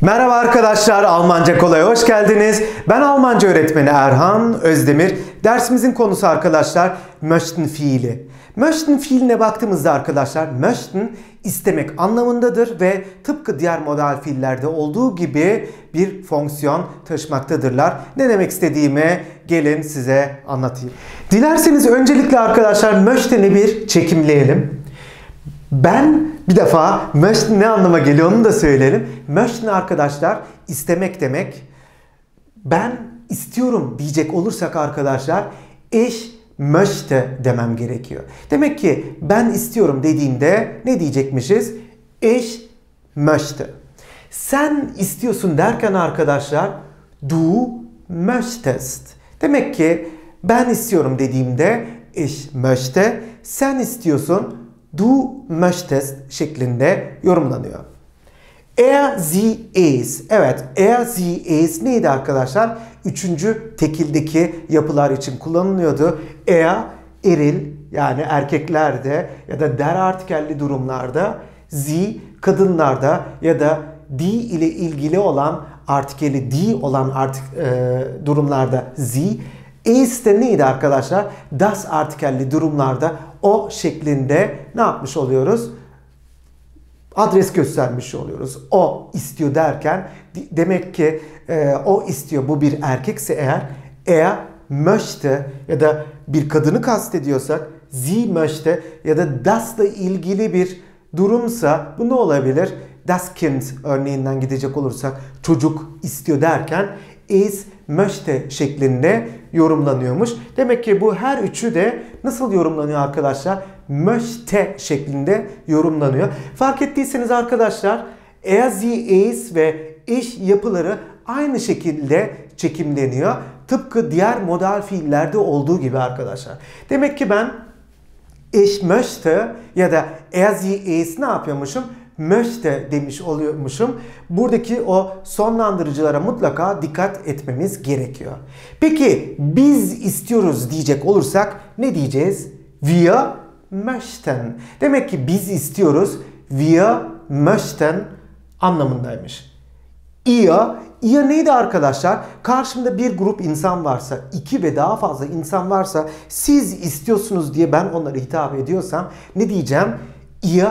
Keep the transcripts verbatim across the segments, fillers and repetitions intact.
Merhaba arkadaşlar, Almanca Kolay'a hoş geldiniz. Ben Almanca öğretmeni Erhan Özdemir. Dersimizin konusu arkadaşlar möchten fiili. Möchten fiiline baktığımızda arkadaşlar möchten istemek anlamındadır ve tıpkı diğer modal fiillerde olduğu gibi bir fonksiyon taşımaktadırlar. Ne demek istediğimi gelin size anlatayım. Dilerseniz öncelikle arkadaşlar möchten'i bir çekimleyelim. Ben bir defa möchten ne anlama geliyor onu da söyleyelim. Möchten arkadaşlar istemek demek. Ben istiyorum diyecek olursak arkadaşlar ich möchte demem gerekiyor. Demek ki ben istiyorum dediğimde ne diyecekmişiz? Ich möchte. Sen istiyorsun derken arkadaşlar du möchtest. Demek ki ben istiyorum dediğimde ich möchte, sen istiyorsun du möchtest şeklinde yorumlanıyor. Er, sie, es. Evet, er, sie, es neydi arkadaşlar? Üçüncü tekildeki yapılar için kullanılıyordu. Er, eril yani erkeklerde ya da der artikelli durumlarda, sie kadınlarda ya da die ile ilgili olan artikeli die olan artık e, durumlarda sie. Es de neydi arkadaşlar? Das artikelli durumlarda o şeklinde ne yapmış oluyoruz? Adres göstermiş oluyoruz. O istiyor derken demek ki e, o istiyor. Bu bir erkekse eğer er möchte ya da bir kadını kastediyorsak sie möchte ya da das'la ilgili bir durumsa bu ne olabilir? Das Kind örneğinden gidecek olursak çocuk istiyor derken es möchte şeklinde yorumlanıyormuş. Demek ki bu her üçü de nasıl yorumlanıyor arkadaşlar? Möchte şeklinde yorumlanıyor. Fark ettiyseniz arkadaşlar er, sie, es ve ich yapıları aynı şekilde çekimleniyor. Tıpkı diğer modal fiillerde olduğu gibi arkadaşlar. Demek ki ben ich möchte ya da er, sie, es ne yapıyormuşum? Möchte demiş oluyormuşum. Buradaki o sonlandırıcılara mutlaka dikkat etmemiz gerekiyor. Peki biz istiyoruz diyecek olursak ne diyeceğiz? Wir möchten. Demek ki biz istiyoruz. Wir möchten anlamındaymış. Ihr, ihr neydi arkadaşlar? Karşımda bir grup insan varsa, iki ve daha fazla insan varsa siz istiyorsunuz diye ben onlara hitap ediyorsam ne diyeceğim? Ihr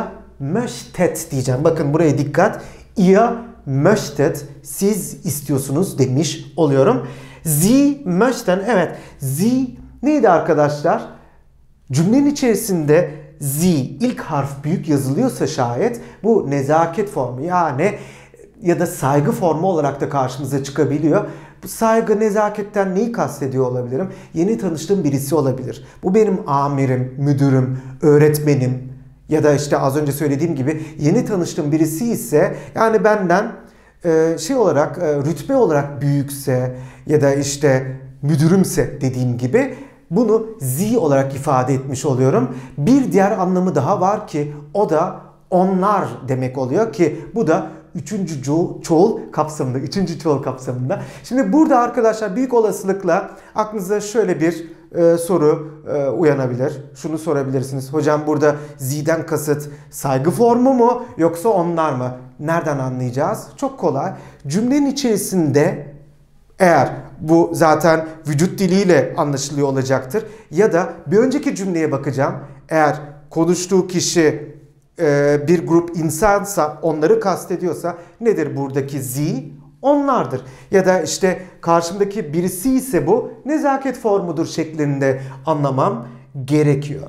möchtet diyeceğim. Bakın buraya dikkat. Ihr möchtet, siz istiyorsunuz demiş oluyorum. Sie möchten, evet. Sie neydi arkadaşlar? Cümlenin içerisinde sie ilk harf büyük yazılıyorsa şayet bu nezaket formu yani ya da saygı formu olarak da karşımıza çıkabiliyor. Bu saygı, nezaketten neyi kastediyor olabilirim? Yeni tanıştığım birisi olabilir. Bu benim amirim, müdürüm, öğretmenim ya da işte az önce söylediğim gibi yeni tanıştığım birisi ise yani benden e, şey olarak e, rütbe olarak büyükse ya da işte müdürümse dediğim gibi bunu sie olarak ifade etmiş oluyorum. Bir diğer anlamı daha var ki o da onlar demek oluyor ki bu da üçüncü ço çoğul kapsamında, üçüncü çoğul kapsamında. Şimdi burada arkadaşlar büyük olasılıkla aklınıza şöyle bir e, soru e, uyanabilir. Şunu sorabilirsiniz. Hocam burada sie'den kasıt saygı formu mu yoksa onlar mı? Nereden anlayacağız? Çok kolay. Cümlenin içerisinde eğer bu zaten vücut diliyle anlaşılıyor olacaktır ya da bir önceki cümleye bakacağım. Eğer konuştuğu kişi e, bir grup insansa, onları kastediyorsa nedir buradaki sie? Onlardır. Ya da işte karşımdaki birisi ise bu nezaket formudur şeklinde anlamam gerekiyor.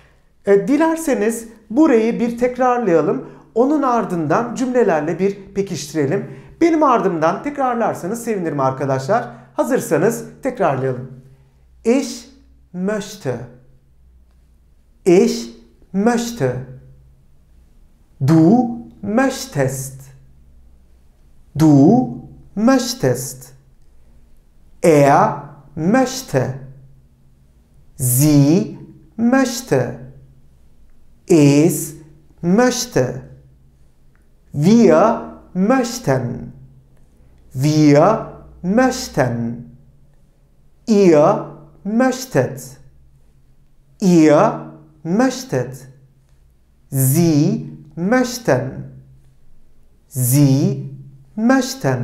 E, dilerseniz burayı bir tekrarlayalım. Onun ardından cümlelerle bir pekiştirelim. Benim ardımdan tekrarlarsanız sevinirim arkadaşlar. Hazırsanız tekrarlayalım. Ich möchte. Ich möchte. Du möchtest. Du möchtest. Er möchte. Sie möchte. Es möchte. Wir möchten. Wir möchten. Ihr möchtet. Ihr möchtet. Sie möchten. Sie möchten.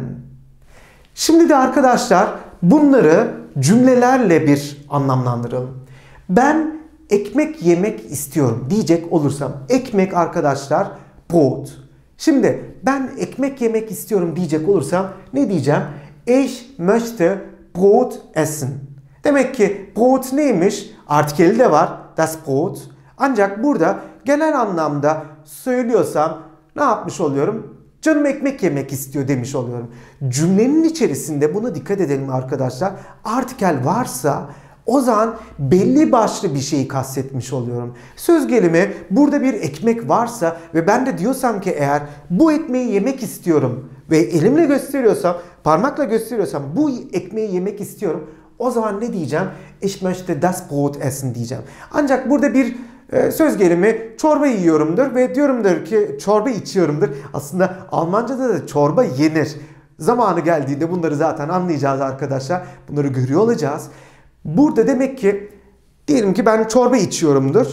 Şimdi de arkadaşlar bunları cümlelerle bir anlamlandıralım. Ben ekmek yemek istiyorum diyecek olursam, ekmek arkadaşlar Brot. Şimdi ben ekmek yemek istiyorum diyecek olursam ne diyeceğim? Ich möchte Brot essen. Demek ki Brot neymiş? Artikeli de var. Das Brot. Ancak burada genel anlamda söylüyorsam ne yapmış oluyorum? Canım ekmek yemek istiyor demiş oluyorum. Cümlenin içerisinde buna dikkat edelim arkadaşlar. Artikel varsa o zaman belli başlı bir şeyi kastetmiş oluyorum. Söz gelimi burada bir ekmek varsa ve ben de diyorsam ki eğer bu ekmeği yemek istiyorum ve elimle gösteriyorsam, parmakla gösteriyorsam bu ekmeği yemek istiyorum. O zaman ne diyeceğim? Ich möchte das Brot essen diyeceğim. Ancak burada bir e, söz gelimi çorba yiyorumdur ve diyorumdur ki çorba içiyorumdur. Aslında Almanca'da da çorba yenir. Zamanı geldiğinde bunları zaten anlayacağız arkadaşlar. Bunları görüyor olacağız. Burada demek ki diyelim ki ben çorba içiyorumdur.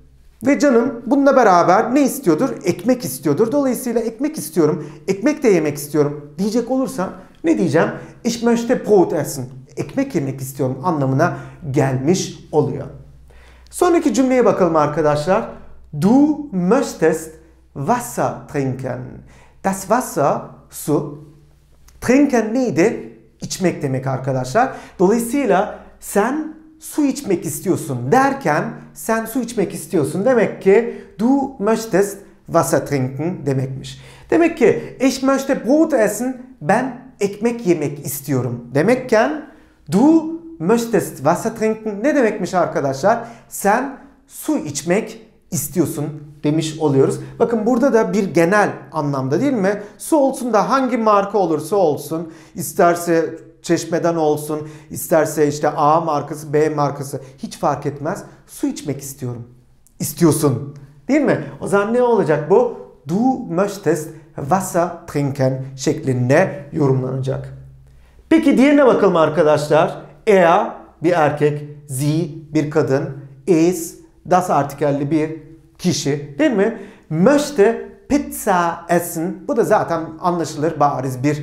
Ve canım bununla beraber ne istiyordur? Ekmek istiyordur. Dolayısıyla ekmek istiyorum. Ekmek de yemek istiyorum diyecek olursam ne diyeceğim? Ich möchte Brot essen. Ekmek yemek istiyorum anlamına gelmiş oluyor. Sonraki cümleye bakalım arkadaşlar. Du möchtest Wasser trinken. Das Wasser su. Trinken neydi? İçmek demek arkadaşlar. Dolayısıyla sen su içmek istiyorsun derken sen su içmek istiyorsun. Demek ki du möchtest Wasser trinken demekmiş. Demek ki ich möchte Brot essen. Ben ekmek yemek istiyorum demekken du möchtest Wasser trinken ne demekmiş arkadaşlar? Sen su içmek istiyorsun demiş oluyoruz. Bakın burada da bir genel anlamda değil mi? Su olsun da hangi marka olursa olsun, isterse Çeşmeden olsun, isterse işte A markası, B markası hiç fark etmez. Su içmek istiyorum. İstiyorsun. Değil mi? O zaman ne olacak bu? Du möchtest Wasser trinken şeklinde yorumlanacak. Peki diğerine bakalım arkadaşlar. Er bir erkek, sie bir kadın, es das artikelli bir kişi değil mi? Möchte Pizza essen. Bu da zaten anlaşılır bariz bir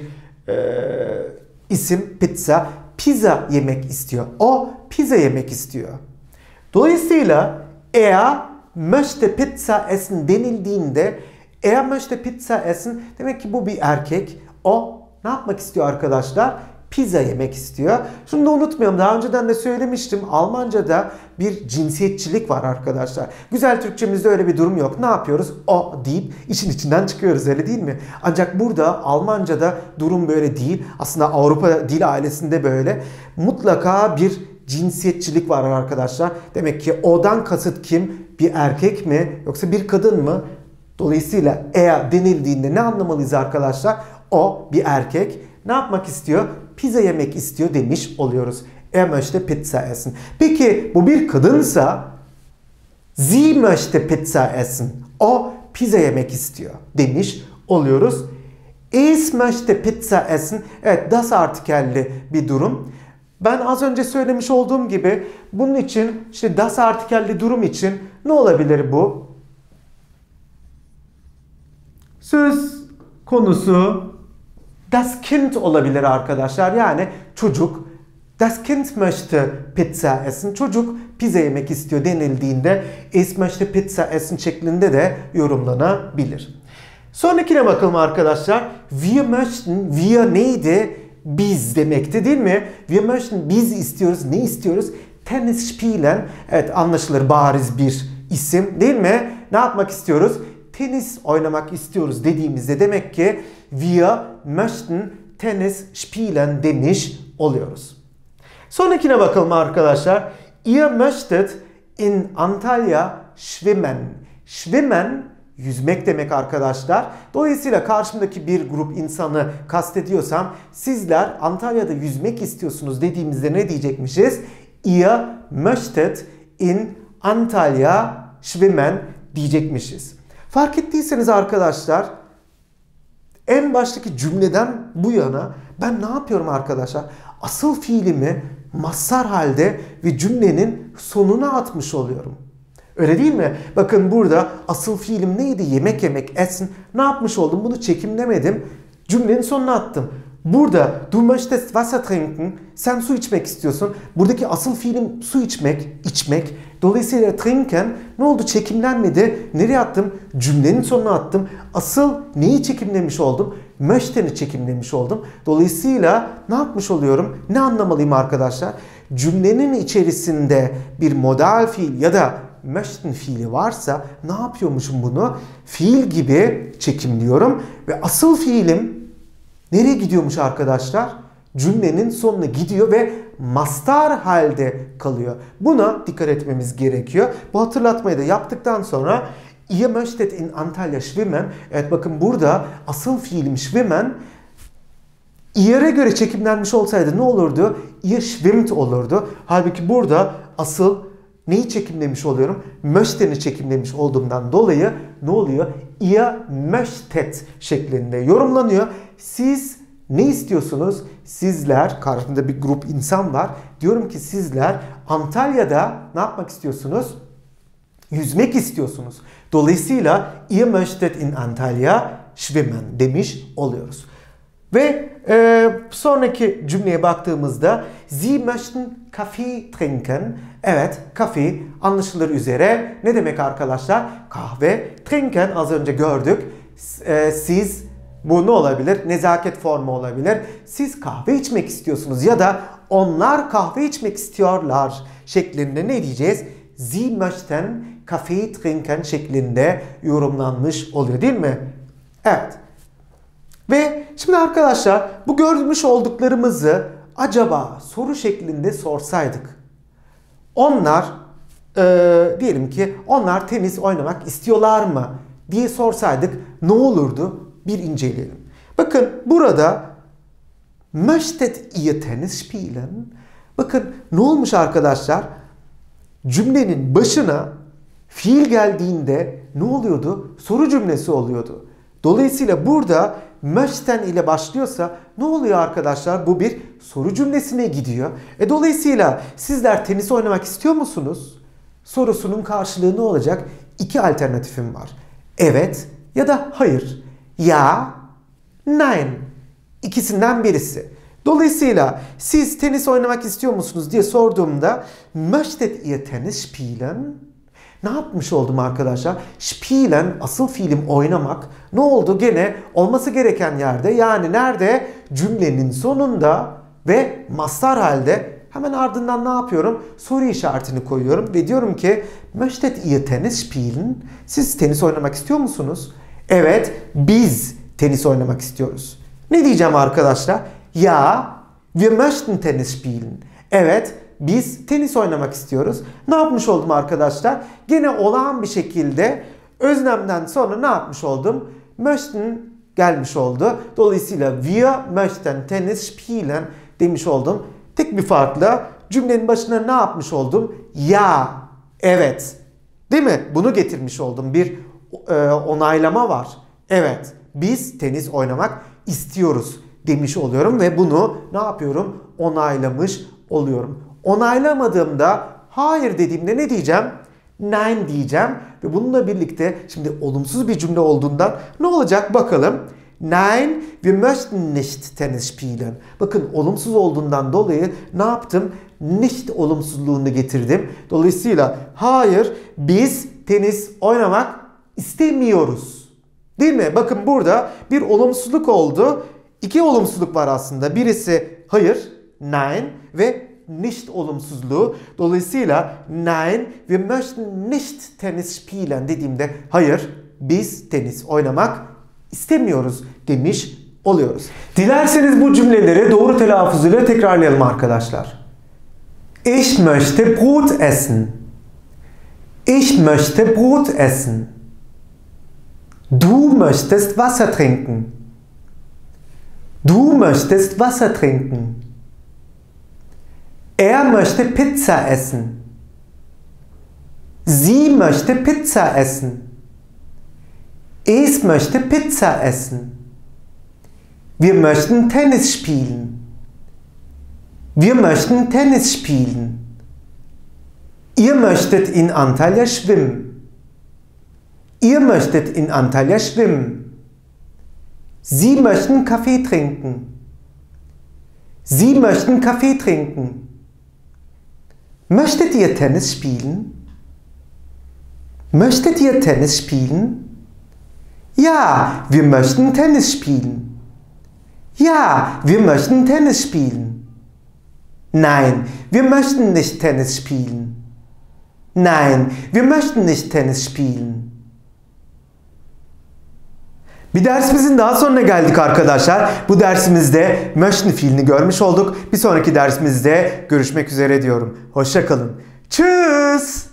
e, isim pizza. Pizza yemek istiyor. O pizza yemek istiyor. Dolayısıyla er möchte Pizza essen denildiğinde er möchte Pizza essen demek ki bu bir erkek. O ne yapmak istiyor arkadaşlar? Pizza yemek istiyor. Şunu da unutmayalım. Daha önceden de söylemiştim. Almanca'da bir cinsiyetçilik var arkadaşlar. Güzel Türkçemizde öyle bir durum yok. Ne yapıyoruz? O deyip işin içinden çıkıyoruz, öyle değil mi? Ancak burada Almanca'da durum böyle değil. Aslında Avrupa dil ailesinde böyle. Mutlaka bir cinsiyetçilik var arkadaşlar. Demek ki o'dan kasıt kim? Bir erkek mi? Yoksa bir kadın mı? Dolayısıyla er denildiğinde ne anlamalıyız arkadaşlar? O bir erkek. Ne yapmak istiyor? Pizza yemek istiyor demiş oluyoruz. Er möchte Pizza essen. Peki bu bir kadınsa sie möchte Pizza essen. O pizza yemek istiyor demiş oluyoruz. Es möchte Pizza essen. Evet, das artikelli bir durum. Ben az önce söylemiş olduğum gibi bunun için işte das artikelli durum için ne olabilir bu? Söz konusu das Kind olabilir arkadaşlar. Yani çocuk. Das Kind möchte Pizza essen. Çocuk pizza yemek istiyor denildiğinde es möchte Pizza essen şeklinde de yorumlanabilir. Sonrakine bakalım arkadaşlar. Wir möchten, wir neydi? Biz demekti değil mi? Wir möchten, biz istiyoruz. Ne istiyoruz? Tennis spielen. Evet, anlaşılır bariz bir isim değil mi? Ne yapmak istiyoruz? Tenis oynamak istiyoruz dediğimizde demek ki wir möchten Tennis spielen demiş oluyoruz. Sonrakine bakalım arkadaşlar. Ihr möchtet in Antalya schwimmen. Schwimmen yüzmek demek arkadaşlar. Dolayısıyla karşımdaki bir grup insanı kastediyorsam sizler Antalya'da yüzmek istiyorsunuz dediğimizde ne diyecekmişiz? Ihr möchtet in Antalya schwimmen diyecekmişiz. Fark ettiyseniz arkadaşlar en baştaki cümleden bu yana ben ne yapıyorum arkadaşlar? Asıl fiilimi mazhar halde ve cümlenin sonuna atmış oluyorum. Öyle değil mi? Bakın burada asıl fiilim neydi? Yemek yemek, essen. Ne yapmış oldum? Bunu çekimlemedim. Cümlenin sonuna attım. Burada du möchtest Wasser trinken, sen su içmek istiyorsun. Buradaki asıl fiilim su içmek, içmek. Dolayısıyla trinken ne oldu? Çekimlenmedi. Nereye attım? Cümlenin sonuna attım. Asıl neyi çekimlemiş oldum? Möchten'i çekimlemiş oldum. Dolayısıyla ne yapmış oluyorum? Ne anlamalıyım arkadaşlar? Cümlenin içerisinde bir modal fiil ya da möchten fiili varsa ne yapıyormuşum bunu? Fiil gibi çekimliyorum ve asıl fiilim nereye gidiyormuş arkadaşlar? Cümlenin sonuna gidiyor ve mastar halde kalıyor. Buna dikkat etmemiz gerekiyor. Bu hatırlatmayı da yaptıktan sonra ihr möchtet in Antalya schwimmen. Evet bakın burada asıl fiilim schwimmen. Ier'e göre çekimlenmiş olsaydı ne olurdu? Ihr schwimmt olurdu. Halbuki burada asıl neyi çekimlemiş oluyorum? Möchten'i çekimlemiş olduğumdan dolayı ne oluyor? Ihr möchtet şeklinde yorumlanıyor. Siz ne istiyorsunuz? Sizler, karşımda bir grup insan var. Diyorum ki sizler Antalya'da ne yapmak istiyorsunuz? Yüzmek istiyorsunuz. Dolayısıyla ihr möchtet in Antalya schwimmen demiş oluyoruz. Ve e, sonraki cümleye baktığımızda Sie möchten Kaffee trinken. Evet, kafe anlaşılır üzere ne demek arkadaşlar? Kahve. Trinken az önce gördük. E, siz bu ne olabilir? Nezaket formu olabilir. Siz kahve içmek istiyorsunuz ya da onlar kahve içmek istiyorlar şeklinde ne diyeceğiz? Sie möchten Kaffee trinken şeklinde yorumlanmış oluyor değil mi? Evet. Ve şimdi arkadaşlar bu görmüş olduklarımızı acaba soru şeklinde sorsaydık. Onlar e, diyelim ki onlar tenis oynamak istiyorlar mı diye sorsaydık ne olurdu? Bir inceleyelim. Bakın burada möchtet ihr Tennis spielen? Bakın ne olmuş arkadaşlar? Cümlenin başına fiil geldiğinde ne oluyordu? Soru cümlesi oluyordu. Dolayısıyla burada möchten ile başlıyorsa ne oluyor arkadaşlar? Bu bir soru cümlesine gidiyor. E dolayısıyla sizler tenis oynamak istiyor musunuz? Sorusunun karşılığı ne olacak? İki alternatifim var. Evet ya da hayır. Ya, nein. İkisinden birisi. Dolayısıyla siz tenis oynamak istiyor musunuz diye sorduğumda möchtet ihr Tennis spielen? Ne yapmış oldum arkadaşlar? Spielen asıl fiilim oynamak. Ne oldu? Gene olması gereken yerde, yani nerede? Cümlenin sonunda ve mastar halde. Hemen ardından ne yapıyorum? Soru işaretini koyuyorum ve diyorum ki möchtet ihr Tennis spielen? Siz tenis oynamak istiyor musunuz? Evet, biz tenis oynamak istiyoruz. Ne diyeceğim arkadaşlar? Ya, wir möchten Tennis spielen. Evet, biz tenis oynamak istiyoruz. Ne yapmış oldum arkadaşlar? Gene olağan bir şekilde öznemden sonra ne yapmış oldum? Möchten gelmiş oldu. Dolayısıyla wir möchten Tennis spielen demiş oldum. Tek bir farkla cümlenin başına ne yapmış oldum? Ya, evet. Değil mi? Bunu getirmiş oldum. Bir e, onaylama var. Evet, biz tenis oynamak istiyoruz demiş oluyorum ve bunu ne yapıyorum? Onaylamış oluyorum. Onaylamadığımda hayır dediğimde ne diyeceğim? Nein diyeceğim ve bununla birlikte şimdi olumsuz bir cümle olduğundan ne olacak bakalım. Nein, wir möchten nicht Tennis spielen. Bakın olumsuz olduğundan dolayı ne yaptım? Nicht olumsuzluğunu getirdim. Dolayısıyla hayır, biz tenis oynamak istemiyoruz. Değil mi? Bakın burada bir olumsuzluk oldu. İki olumsuzluk var aslında. Birisi hayır, nein ve nicht olumsuzluğu. Dolayısıyla nein, wir möchten nicht Tennis spielen dediğimde hayır, biz tenis oynamak istemiyoruz demiş oluyoruz. Dilerseniz bu cümleleri doğru telaffuzuyla tekrarlayalım arkadaşlar. Ich möchte Brot essen. Ich möchte Brot essen. Du möchtest Wasser trinken. Du möchtest Wasser trinken. Er möchte Pizza essen. Sie möchte Pizza essen. Ich möchte Pizza essen. Wir möchten Tennis spielen. Wir möchten Tennis spielen. Ihr möchtet in Antalya schwimmen. Ihr möchtet in Antalya schwimmen. Sie möchten Kaffee trinken. Sie möchten Kaffee trinken. Möchtet ihr Tennis spielen? Möchtet ihr Tennis spielen? Ja, wir möchten Tennis spielen. Ja, wir möchten Tennis spielen. Nein, wir möchten nicht Tennis spielen. Nein, wir möchten nicht Tennis spielen. Bir dersimizin daha sonuna geldik arkadaşlar. Bu dersimizde möchten fiilini görmüş olduk. Bir sonraki dersimizde görüşmek üzere diyorum. Hoşça kalın. Tschüss.